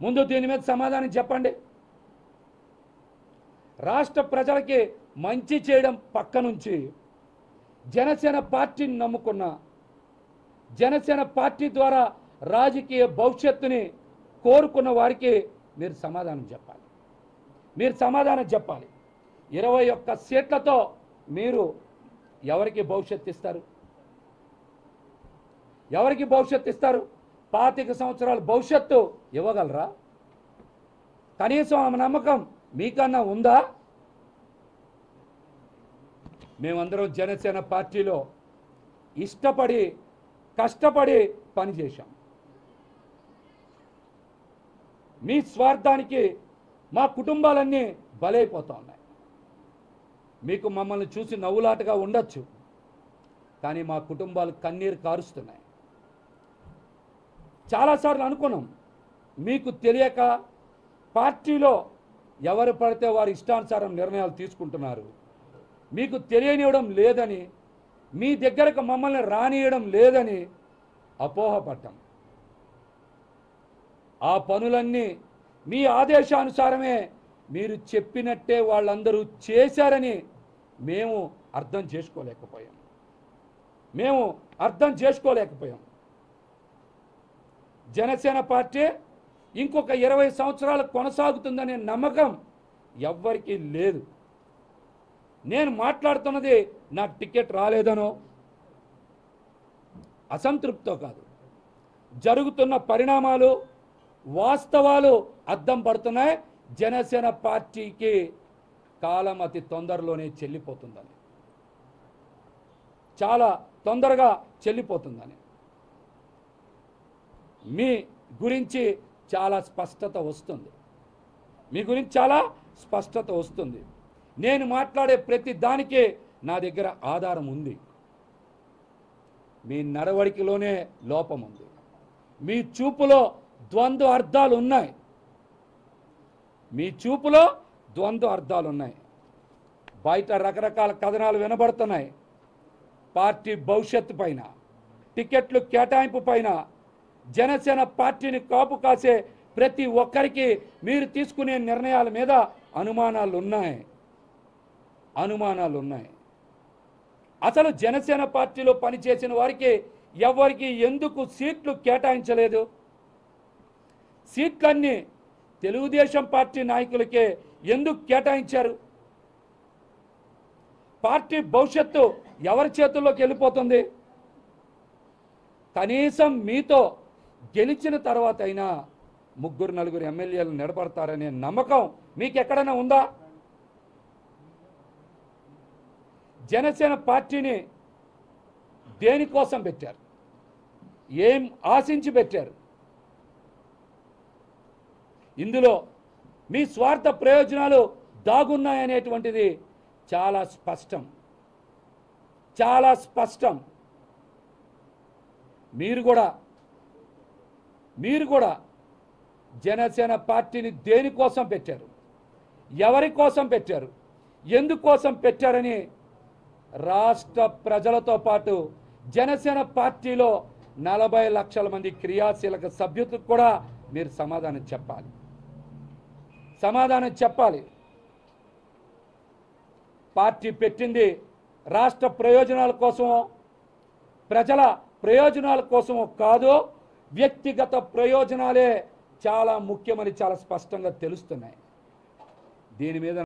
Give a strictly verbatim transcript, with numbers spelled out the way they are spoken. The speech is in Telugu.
ముందు దీని మీద సమాధానం చెప్పండి. రాష్ట్ర ప్రజలకి మంచి చేయడం పక్క నుంచి జనసేన పార్టీని నమ్ముకున్న, జనసేన పార్టీ ద్వారా రాజకీయ భవిష్యత్తుని కోరుకున్న వారికి మీరు సమాధానం చెప్పాలి. మీరు సమాధానం చెప్పాలి. ఇరవై ఒక్క సీట్లతో మీరు ఎవరికి భవిష్యత్తు ఇస్తారు? ఎవరికి భవిష్యత్తు ఇస్తారు? పాతిక సంవత్సరాల భవిష్యత్తు ఇవ్వగలరా? కనీసం ఆ నమ్మకం మీకన్నా ఉందా? మేమందరం జనసేన పార్టీలో ఇష్టపడి కష్టపడి పనిచేశాం. మీ స్వార్థానికి మా కుటుంబాలన్నీ బలైపోతూ ఉన్నాయి. మీకు మమ్మల్ని చూసి నవ్వులాటగా ఉండొచ్చు, కానీ మా కుటుంబాలు కన్నీరు కారుస్తున్నాయి. చాలాసార్లు అనుకున్నాం, మీకు తెలియక పార్టీలో ఎవరు పడితే వారు ఇష్టానుసారం నిర్ణయాలు తీసుకుంటున్నారు, మీకు తెలియనివ్వడం లేదని, మీ దగ్గరకు మమ్మల్ని రానియడం లేదని అపోహపడ్డాం. ఆ పనులన్నీ మీ ఆదేశానుసారమే మీరు చెప్పినట్టే వాళ్ళందరూ చేశారని మేము అర్థం చేసుకోలేకపోయాం. మేము అర్థం చేసుకోలేకపోయాం. జనసేన పార్టీ ఇంకొక ఇరవై సంవత్సరాలు కొనసాగుతుందనే నమ్మకం ఎవ్వరికీ లేదు. నేను మాట్లాడుతున్నది నాకు టికెట్ రాలేదనో అసంతృప్తితో కాదు. జరుగుతున్న పరిణామాలు వాస్తవాలు అద్దం పడుతున్నాయి. జనసేన పార్టీకి కాలం అతి తొందరలోనే చెల్లిపోతుందని, చాలా తొందరగా చెల్లిపోతుందని మీ గురించి చాలా స్పష్టత వస్తుంది. మీ గురించి చాలా స్పష్టత వస్తుంది. నేను మాట్లాడే ప్రతి దానికి నా దగ్గర ఆధారం ఉంది. మీ నడవడికలోనే లోపం ఉంది. మీ చూపులో ద్వంద్వ అర్థాలు ఉన్నాయి. మీ చూపులో ద్వంద్వ అర్థాలు ఉన్నాయి. బయట రకరకాల కథనాలు వినబడుతున్నాయి. పార్టీ భవిష్యత్తు పైన, టికెట్లు కేటాయింపు పైన, జనసేన పార్టీని కాపు కాసే ప్రతి ఒక్కరికి మీరు తీసుకునే నిర్ణయాల మీద అనుమానాలు ఉన్నాయి. అనుమానాలు ఉన్నాయి. అసలు జనసేన పార్టీలో పనిచేసిన వారికి ఎవరికి ఎందుకు సీట్లు కేటాయించలేదు? సీట్లన్నీ తెలుగుదేశం పార్టీ నాయకులకే ఎందుకు కేటాయించారు? పార్టీ భవిష్యత్తు ఎవరి చేతుల్లోకి వెళ్ళిపోతుంది? కనీసం మీతో గెలిచిన తర్వాత అయినా ముగ్గురు నలుగురు ఎమ్మెల్యేలు నిలబడతారనే నమ్మకం మీకు ఎక్కడైనా ఉందా? జనసేన పార్టీని దేనికోసం పెట్టారు? ఏం ఆశించి పెట్టారు? ఇందులో మీ స్వార్థ ప్రయోజనాలు దాగున్నాయనేటువంటిది చాలా స్పష్టం. చాలా స్పష్టం. మీరు కూడా మీరు కూడా జనసేన పార్టీని దేనికోసం పెట్టారు? ఎవరి కోసం పెట్టారు? ఎందుకోసం పెట్టారని రాష్ట్ర ప్రజలతో పాటు జనసేన పార్టీలో నలభై లక్షల మంది క్రియాశీలక సభ్యులకు కూడా మీరు సమాధానం చెప్పాలి. సమాధానం చెప్పాలి. పార్టీ పెట్టింది రాష్ట్ర ప్రయోజనాల కోసమో ప్రజల ప్రయోజనాల కోసమో కాదు, వ్యక్తిగత ప్రయోజనాలే చాలా ముఖ్యమని చాలా స్పష్టంగా తెలుస్తున్నాయి. దీని మీద